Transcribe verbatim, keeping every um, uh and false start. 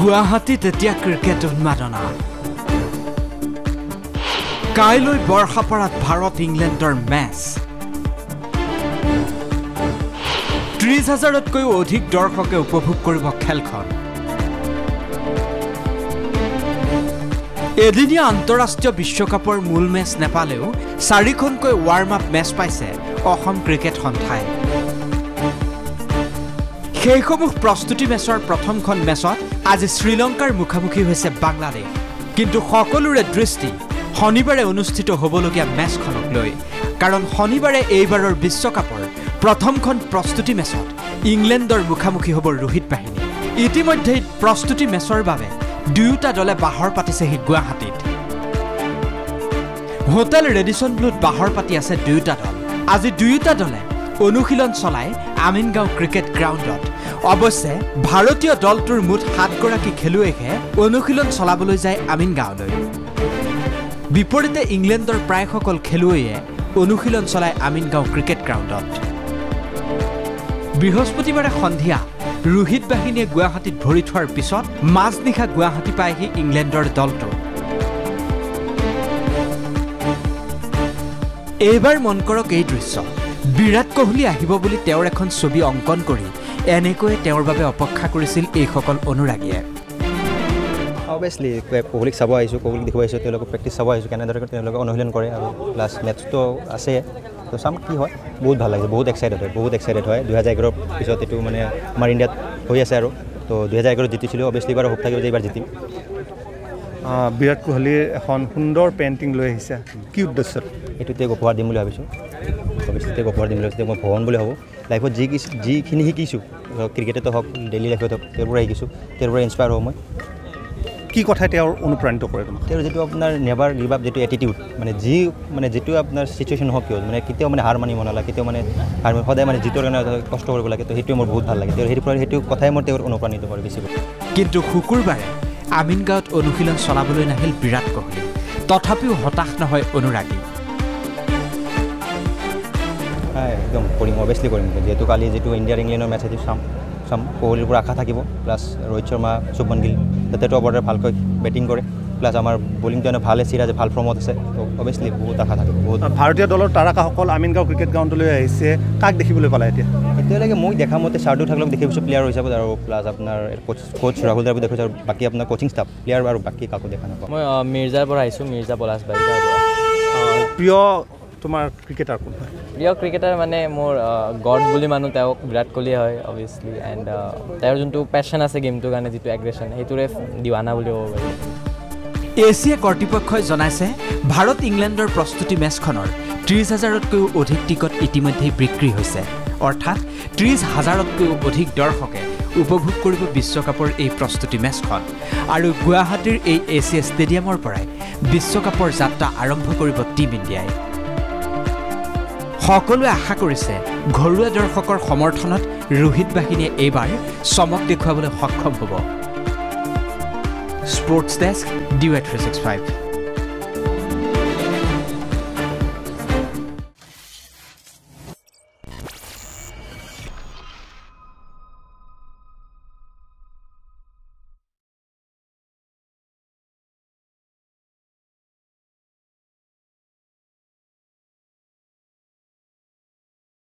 গুৱাহাটীত এতিয়া ক্ৰিকেট উন্মাদনা কাইলৈ বৰ্ষাপাৰাত ভাৰত ইংলেণ্ডৰ মেচ ত্ৰিশ হাজাৰতকৈও অধিক দৰ্শকে উপভোগ কৰিব খেলখন এদিনীয়া আন্তঃৰাষ্ট্ৰীয় বিশ্বকাপৰ মূল মেচ নেপালেও চাৰিখনকৈ ৱাৰ্ম আপ মেচ পাইছে অসম ক্ৰিকেট সন্থাই সেইসমূহ প্ৰস্তুতি মেচৰ প্ৰথমখন মেচত আজি শ্ৰীলংকাৰ মুখামুখি হৈছে বাংলাদেশ কিন্তু সকলোৰে দৃষ্টি শনিবাৰে অনুষ্ঠিত হ'বলগীয়া মেচখনক লৈ কাৰণ শনিবাৰে এইবাৰৰ বিশ্বকাপৰ প্ৰথমখন প্ৰস্তুতি মেচত ইংলেণ্ডৰ মুখামুখি হ'ব ৰোহিত বাহিনী ইতিমধ্যে প্ৰস্তুতি মেচৰ বাবে দুয়োটা দলে বাহৰ পাতিছেহি গুৱাহাটীত হোটেল ৰেডিসন ব্লুত বাহৰ পাতি আছে দুয়োটা দল আজি দুয়োটা দলে অনুশীলন চলাই আমিনগাঁও ক্ৰিকেট গ্ৰাউণ্ডত অৱশ্যে ভাৰতীয় দলটোৰ মুঠ সাতগৰাকী খেলুৱৈহে অনুশীলন চলাবলৈ যায় আমিনগাঁৱলৈ বিপৰীতে ইংলেণ্ডৰ প্ৰায় সকল খেলুৱৈয়ে অনুশীলন চলাই আমিনগাঁও ক্ৰিকেট গ্ৰাউণ্ডত বৃহস্পতিবাৰে সন্ধিয়া ৰোহিত বাহিনীয়ে গুৱাহাটীত ভৰি থোৱাৰ পিছত মাজনিশা গুৱাহাটী পায়হি ইংলেণ্ডৰ দলটো এইবাৰ মন কৰক এই দৃশ্য বিৰাট কোহলি আহিব বুলি তেওঁৰ এখন ছবি অংকন কৰি এনেকৈ তেওঁৰ বাবে অপেক্ষা কৰিছিল এই সকল অনুৰাগীয়ে অবভিয়াছলি কোহলিক চাব আহিছোঁ কোহলিক দেখুৱাই আহিছোঁ তেওঁলোকক প্ৰেক্টিছ চাব আহিছোঁ কেনেদৰে তেওঁলোকে অনুশীলন কৰে আৰু প্লাছ মেটচটো আছে তো চাম কি হয় বহুত ভাল লাগিছে বহুত এক্সাইটেড হয় বহুত এক্সাইটেড হয় দুহেজাৰ এঘাৰৰ পিছত এইটো মানে আমাৰ ইণ্ডিয়াত হৈ আছে আৰু তো দুহেজাৰ এঘাৰত জিতিছিলোঁ অবভিয়াছলি এইবাৰ হোপ থাকিব যে এইবাৰ জিতিম বিৰাট কোহলিৰ এখন সুন্দৰ পেইণ্টিং লৈ আহিছে কি উদ্দেশ্যত এইটোতে উপহাৰ দিম বুলি ভাবিছোঁ অৱশ্যে উপহাৰ দিম বুলি ভাবিছোঁ মই ভগৱান বুলি ভাবোঁ লাইফত যি যিখিনি শিকিছোঁ ক্ৰিকেটতে হওক ডেইলি লাইফত হওক তেওঁৰ পৰা শিকিছোঁ তেওঁৰ পৰা ইনস্পায়াৰ হওঁ মই কি কথাই তেওঁৰ অনুপ্ৰাণিত কৰে তোমাক তেওঁৰ যিটো আপোনাৰ নেভাৰ গিভ আপ যিটো এটিটিউড মানে যি মানে যিটো আপোনাৰ চিটুৱেশ্যন হওক কিয় মানে কেতিয়াও মানে হাৰ মানিব নালাগে কেতিয়াও মানে হাৰ সদায় মানে যিটোৰ কাৰণে কষ্ট কৰিব লাগে তো সেইটোৱে মোৰ বহুত ভাল লাগে তেওঁৰ সেইটো সেইটো কথাই মোৰ তেওঁৰ অনুপ্ৰাণিত কৰে বেছিকৈ কিন্তু শুকুৰবাৰে আমিনগাঁৱত অনুশীলন চলাবলৈ নাহিল বিৰাট কোহলি তথাপিও হতাশ নহয় অনুৰাগী একদম কৰিম অভিয়াছলি কৰিম যিহেতু কালি যিটো ইণ্ডিয়াৰ ইংলেণ্ডৰ মেচ সেইটো চাম চাম কোহলিৰ পৰা আশা থাকিব প্লাছ ৰোহিত শৰ্মা শুভমন গিল যাতে টপ অৰ্ডাৰ ভালকৈ বেটিং কৰে প্লাছ আমাৰ বলিংটো এনে ভাল আছে যে ভাল ফৰ্মত আছে তো অভিয়াছলি বহুত আশা থাকিব বহুত ভাৰতীয় দলৰ তাৰকাসকল আমিনগাঁও ক্ৰিকেট গ্ৰাউণ্ডলৈ আহিছে কাক দেখিবলৈ পালা এতিয়া এতিয়ালৈকে মই দেখা মতে চাৰ্ডু থাকলক দেখিছোঁ প্লেয়াৰ হিচাপত আৰু প্লাছ আপোনাৰ কোচ কোচ ৰাহুল দ্ৰাবিড়ক দেখিছোঁ আৰু বাকী আপোনাৰ কোচিং ষ্টাফ প্লেয়াৰ আৰু বাকী কাকো দেখা নাপাওঁ মই মিৰ্জাৰ পৰা আহিছোঁ মিৰ্জা পলাছ বাৰিকাৰ পৰা প্ৰিয় তোমাৰ ক্ৰিকেটাৰ কোন হয় প্ৰিয় ক্ৰিকেটাৰ মানে মোৰ গড বুলি মানুহ তেওঁক বিৰাট কোহলি হয় অভিয়াছলি এণ্ড তেওঁৰ যোনটো পেশ্যন আছে গেমটোৰ কাৰণে যিটো এগ্ৰেশ্যন সেইটোৰে দিৱানা বুলি ক'ব পাৰি এছিয়া কৰ্তৃপক্ষই জনাইছে ভাৰত ইংলেণ্ডৰ প্ৰস্তুতি মেচখনৰ ত্ৰিশ হাজাৰতকৈও অধিক টিকট ইতিমধ্যেই বিক্ৰী হৈছে অৰ্থাৎ ত্ৰিশ হাজাৰতকৈও অধিক দৰ্শকে উপভোগ কৰিব বিশ্বকাপৰ এই প্ৰস্তুতি মেচখন আৰু গুৱাহাটীৰ এই এছিয়া ষ্টেডিয়ামৰ পৰাই বিশ্বকাপৰ যাত্ৰা আৰম্ভ কৰিব টীম ইণ্ডিয়াই সকলোৱে আশা কৰিছে ঘৰুৱা দৰ্শকৰ সমৰ্থনত ৰোহিত বাহিনীয়ে এইবাৰ চমক দেখুৱাবলৈ সক্ষম হ'ব sports desk D Y three six five